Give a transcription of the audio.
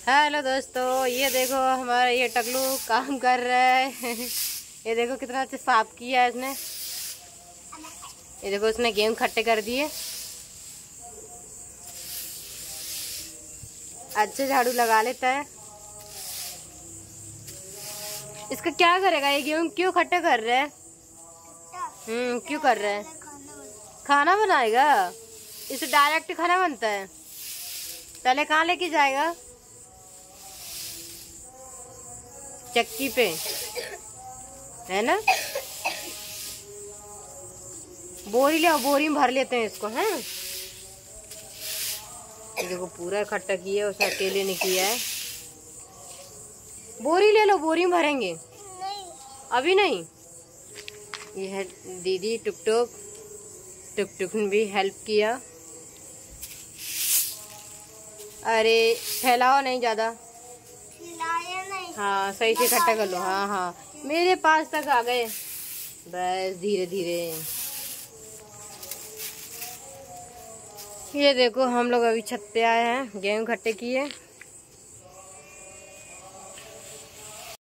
Hello दोस्तों, ये देखो हमारा ये टकलू काम कर रहा है। ये देखो कितना अच्छा साफ किया है इसने। ये देखो इसने गेम खट्टे कर दिए। अच्छे झाड़ू लगा लेता है। इसका क्या करेगा ये गेम? क्यों खट्टे कर रहे हैं? क्यों कर रहे हैं? खाना बनाएगा। इसे डायरेक्ट खाना बनता है। पहले कहाँ लेके जाएगा? चक्की पे, है ना? बोरी ले, बोरी में भर लेते हैं इसको। हैं, देखो पूरा इकट्ठा किया, उसने अकेले ने किया है। बोरी ले लो, बोरी में भरेंगे। नहीं। अभी नहीं। ये है दीदी टुक टुक। टुक टुक ने भी हेल्प किया। अरे फैलाओ नहीं ज्यादा। नहीं। हाँ सही से इकट्ठा कर लो। हाँ हाँ, मेरे पास तक आ गए। बस धीरे धीरे। ये देखो हम लोग अभी छत पे आए हैं, गेहूं इकट्ठे किए।